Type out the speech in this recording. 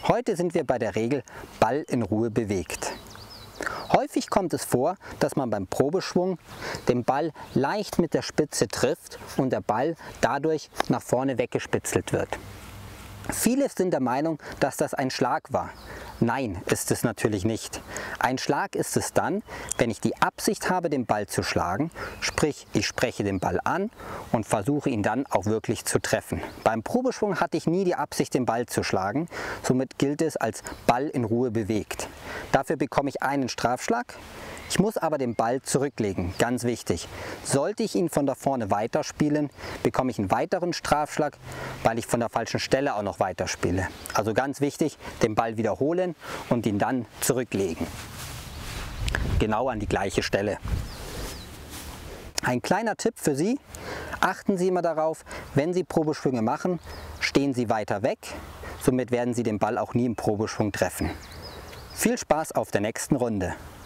Heute sind wir bei der Regel Ball in Ruhe bewegt. Häufig kommt es vor, dass man beim Probeschwung den Ball leicht mit der Spitze trifft und der Ball dadurch nach vorne weggespitzelt wird. Viele sind der Meinung, dass das ein Schlag war. Nein, ist es natürlich nicht. Ein Schlag ist es dann, wenn ich die Absicht habe, den Ball zu schlagen, sprich ich spreche den Ball an und versuche ihn dann auch wirklich zu treffen. Beim Probeschwung hatte ich nie die Absicht, den Ball zu schlagen, somit gilt es als Ball in Ruhe bewegt. Dafür bekomme ich einen Strafschlag. Ich muss aber den Ball zurücklegen, ganz wichtig. Sollte ich ihn von da vorne weiterspielen, bekomme ich einen weiteren Strafschlag, weil ich von der falschen Stelle auch noch weiterspiele. Also ganz wichtig, den Ball wiederholen und ihn dann zurücklegen. Genau an die gleiche Stelle. Ein kleiner Tipp für Sie, achten Sie immer darauf, wenn Sie Probeschwünge machen, stehen Sie weiter weg, somit werden Sie den Ball auch nie im Probeschwung treffen. Viel Spaß auf der nächsten Runde!